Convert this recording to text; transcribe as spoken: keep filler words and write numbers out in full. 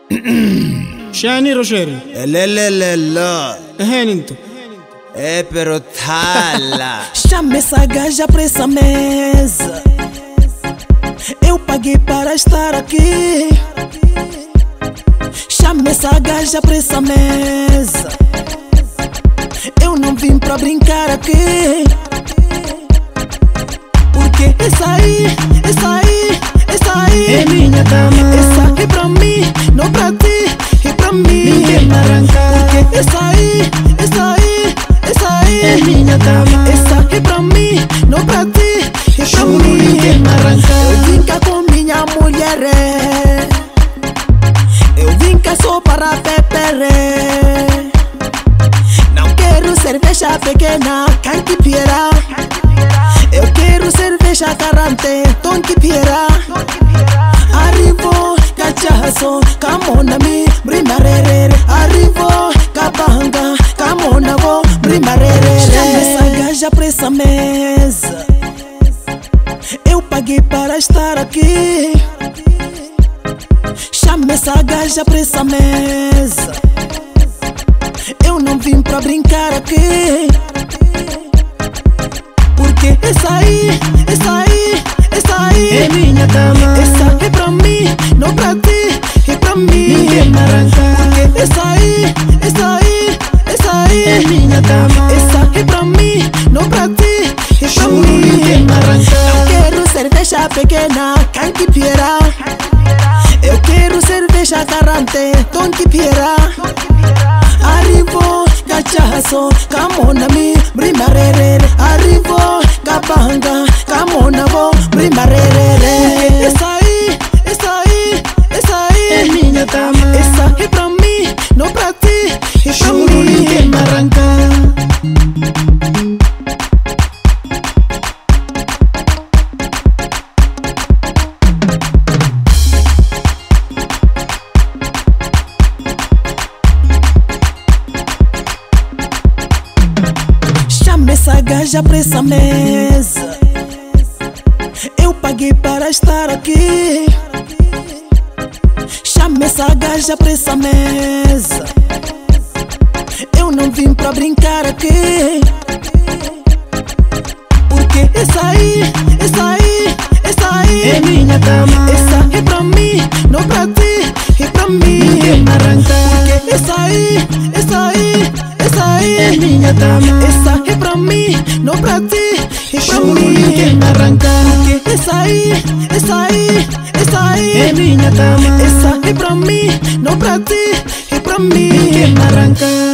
شاني روشيري لا لا لا لا هين انتو é pero tala. Chame essa gaja pra essa mesa. Eu paguei para estar aqui. Chame essa gaja pra essa mesa. Eu não vim pra brincar aqui. Porque essa aí, essa aí, essa aí é minha dama. Essa é pra mim, não pra ti, é pra mim. Ninguém me arranca. Porque essa aí, essa aí, essa aí é minha dama. Essa é pra mim, não pra ti, é pra Juro, mim. ninguém me arranca. Eu vim cá com minha mulher. Eu vim cá só para beber. Não quero cerveja pequena, cantipiera. Eu quero cerveja carante, tonquipiera. Arrivo, cachaço, camonami, brimarere. Arrivo, cabanga, camonavo, brimarere. Chama essa gaja pra essa mesa. Eu paguei para estar aqui. Chama essa gaja pra essa mesa. Eu não vim pra brincar aqui. Porque essa aí, essa aí, essa aí é minha dama. Essa é pra mim, não pra ti, é pra mim. Ninguém me arranca. Porque essa aí, essa aí, essa aí é minha dama. Essa é pra mim, não pra ti, é pra Juro, mim. ninguém me arranca. Não quero cerveja pequena, cantipiera. Eu quero cerveja carante, tonquipiera. Arrivo, cachaço, camonami, brimarere. Arrivo, cabanga, camonavo, brimarere. Essa aí, essa aí, essa aí é minha dama. Essa é pra mim, não pra ti, é pra Juro, mim. ninguém me arranca. Chame essa gaja pra essa mesa. Eu paguei para estar aqui. Chame essa gaja pra essa mesa. Eu não vim pra brincar aqui. Porque essa aí, essa aí, essa aí é minha dama. Essa é pra mim, não pra ti, é pra mim. Ninguém me arranca. Porque essa aí, essa aí, essa aí é minha dama. Essa é pra mim, não pra ti, é pra Juro, mim. ninguém me arranca. Porque essa aí, essa aí, essa aí é minha dama. Essa é pra mim, não pra ti, é pra mim. Ninguém me arranca.